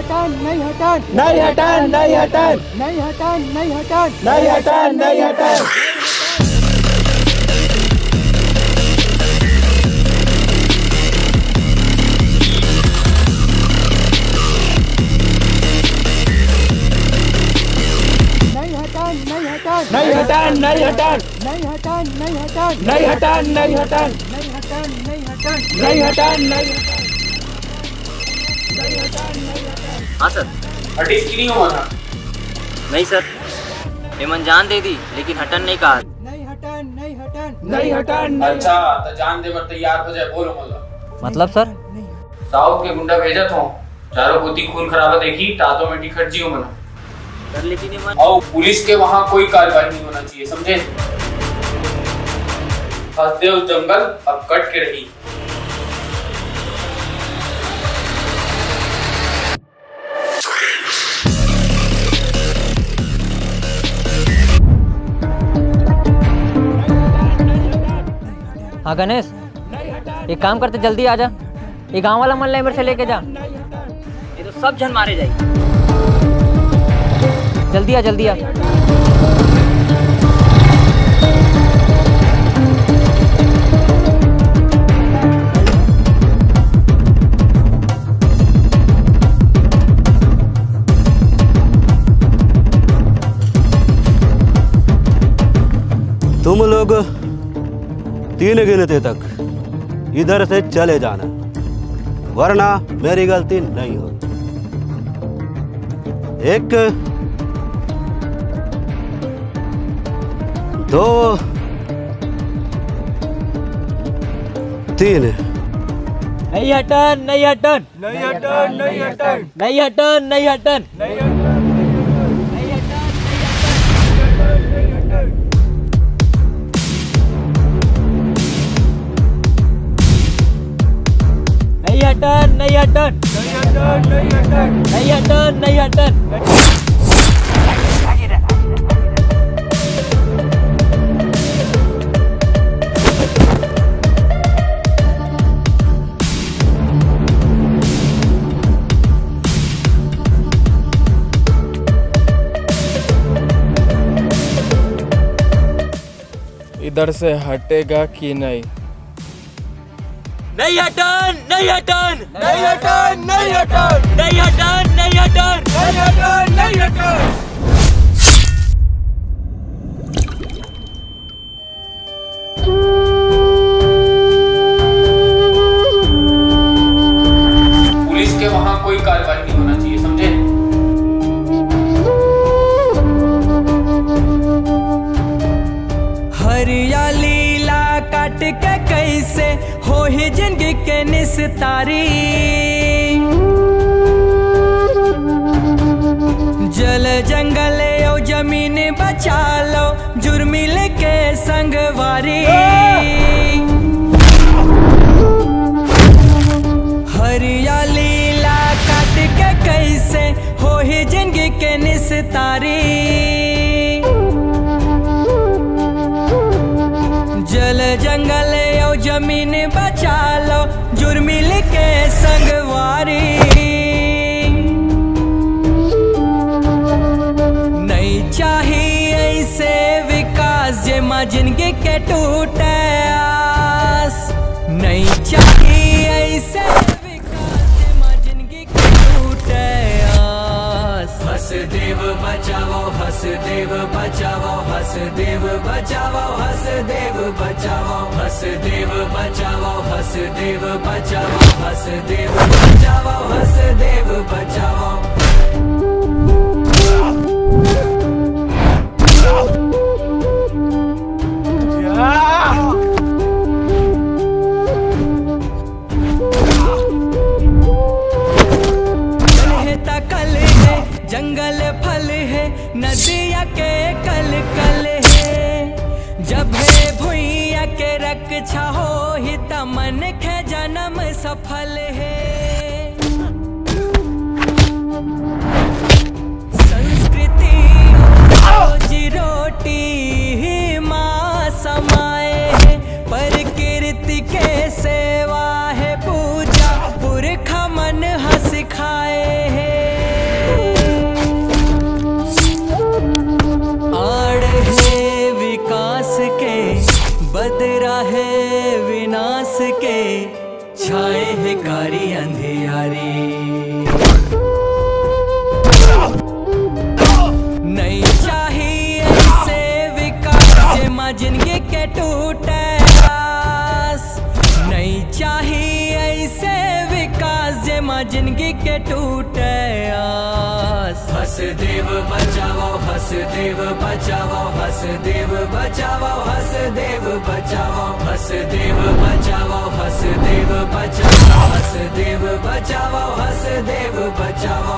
हटन नहीं हटन नहीं हटन नहीं हटन नहीं हटन नहीं हटन नहीं हटन नहीं हटन। नहीं हटन नहीं हटन नहीं हटन नहीं हटन नहीं हटन नहीं हटन नहीं हटन नहीं हटन नहीं हटन नहीं हटन नहीं हटन नहीं हाँ सर। हटिस की नहीं हुआ था? नहीं सर, हेमन जान दे दी लेकिन हटन नहीं कहा। नहीं हटन नहीं हटन नहीं हटन। अच्छा तो जान दे पर तैयार हो जाए, बोलो मतलब सर साउथ के गुंडा भेजा था, चारों गोती खून खराबा देखी टातो में खर्ची हो मना सर, लेकिन हेमन और पुलिस के वहाँ कोई कार्रवाई नहीं होना चाहिए, समझे? फंस दे उस जंगल, अब कट के रही। हाँ गणेश, एक काम करते जल्दी आ जा, ये गांव वाला मल्ला इमर से लेके जा, ये तो सब जन मारे जाएगी। जल्दी आ जल्दी आ। तुम लोग 3 गिनते तक इधर से चले जाना, वरना मेरी गलती नहीं हो। 1 2 3। नहीं हटन नहीं हटन नहीं हटन नहीं हटन नहीं हटन नहीं हटन नहीं हटन। नहीं हटन नहीं हटन नहीं हटन नहीं हटन नहीं हटन नहीं हटन। इधर से हटेगा कि नहीं? नहीं हटन नहीं हटन नहीं हटन नहीं हटन नहीं हटन नहीं हटन नहीं हटन नहीं हटन। पुलिस के वहाँ कोई कार्रवाई नहीं होना चाहिए, समझे? हरियाली ला काट के कैसे हो ही जिंदगी के निस्तारी, जल जंगल और जमीन बचा लो जुर्मिल के संगवारी। हरियाली ला काट के कैसे हो ही जिंदगी के निस्तारी, जल जंगल और जमीन बचा लो जुर्मिल के संगवारी। नहीं चाहिए ऐसे विकास जेमा जिंदगी के टूटे आस, नहीं चाहिए ऐसे विकास जेमा जिंदगी के टूटे आस। हसदेव बचाओ हसदेव बचाओ हसदेव बचाओ हसदेव बचाओ हसदेव बचाओ हसदेव बचाओ हसदेव बचाओ हसदेव बचाओ। जंगल फल है नदिया के कल कल है, जब है भुइया के रक्षा हो ही तमन के जन्म सफल है। संस्कृति रोजी रोटी ही माँ समाए है, प्रकृति के सेवा है पूजा पुरखा मन हंस खाए है। माँ जिंदगी के टूटे आस। नहीं चाहिए ऐसे विकास जे माँ जिंदगी के टूटे आस। हसदेव बचाओ, हसदेव बचाओ, हसदेव बचाओ, हसदेव बचाओ, हसदेव बचाओ, हसदेव बचाओ, हसदेव बचाओ, हसदेव बचाओ।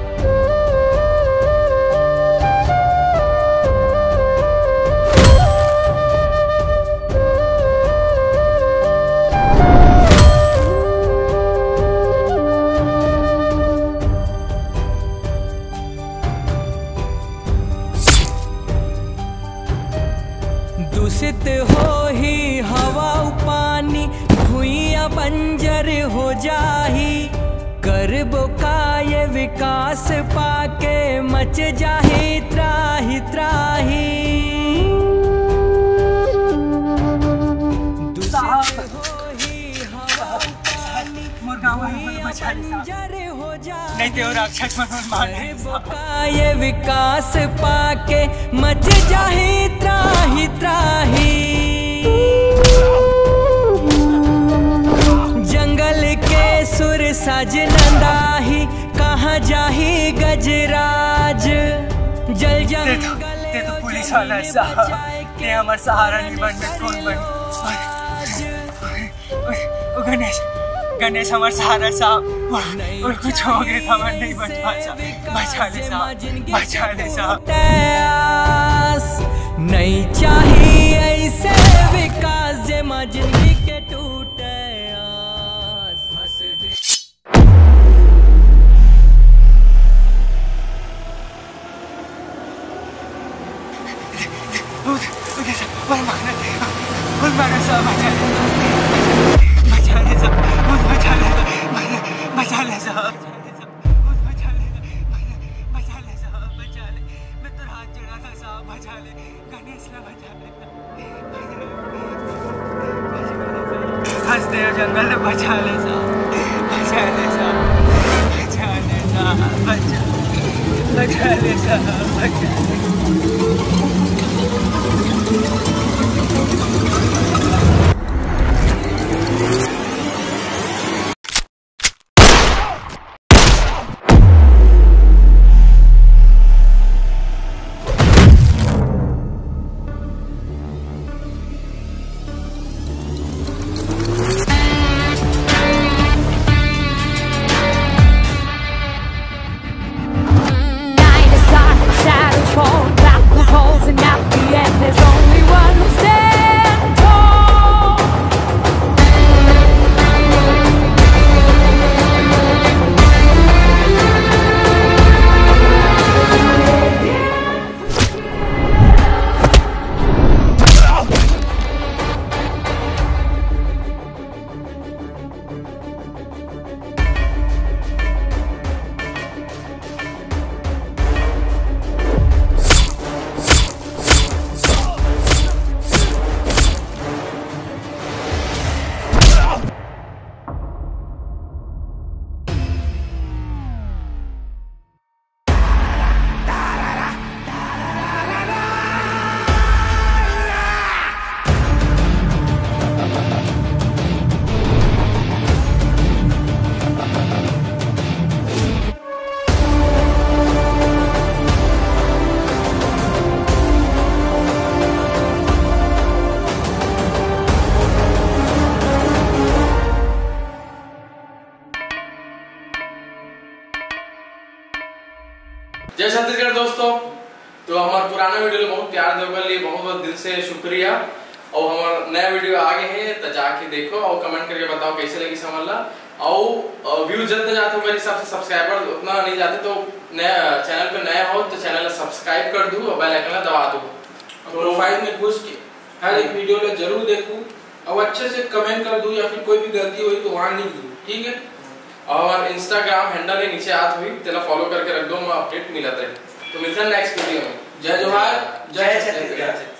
दूषित हो ही हवा पानी, भुइयां बंजर हो जाही। करबो का ये विकास पाके मच जाही त्राही त्राही। दूषित हो ही हवा पानी, भुइयां बंजर हो जाही। नहीं तो राक्षस करबो का ये विकास पाके मच जाही त्राही त्राही। जंगल के सुर साज नंदाही, कहाँ जाही गजराज। जल जंगल ते तो पुलिस वाला साहब, ते हमार सहारा नहीं बन में कौन बन। गणेश, गणेश हमार सहारा साहब, और कुछ हो गया था मैं नहीं बच पाया। बचा ले साहब, बचा ले साहब। नहीं चाहिए ऐसे विकास जे माँ जिंदगी के टूटे आस। हंसदेव जंगल बचा ले साहब, बचा ले साहब, बचा ले साहब, बचा ले साहब, बचा ले। जय छत्तीसगढ़ दोस्तों। तो हमारे पुराना वीडियो बहुत प्यार देवे लिए बहुत बहुत दिल से शुक्रिया। और हमारा नया वीडियो आगे है तो जाके देखो और कमेंट करके बताओ कैसे लगी समझला। और व्यूज जितने जाते हो मेरे हिसाब से सब्सक्राइबर उतना नहीं जाते, तो नया चैनल पे नया हो तो चैनल सब्सक्राइब कर दूँ और बेल आइकन दबा दूँ। प्रोफाइल में घुस के हर एक वीडियो को जरूर देखूं और अच्छे से कमेंट कर दूं, या फिर कोई भी गलती हुई तो वहां लिख दूं, ठीक है। और इंस्टाग्राम हैंडल है नीचे आत हुई तेला फॉलो करके रख दो, मैं अपडेट मिलता रहे। तो मिलते हैं नेक्स्ट वीडियो में। जय जोहार, जय छत्तीसगढ़।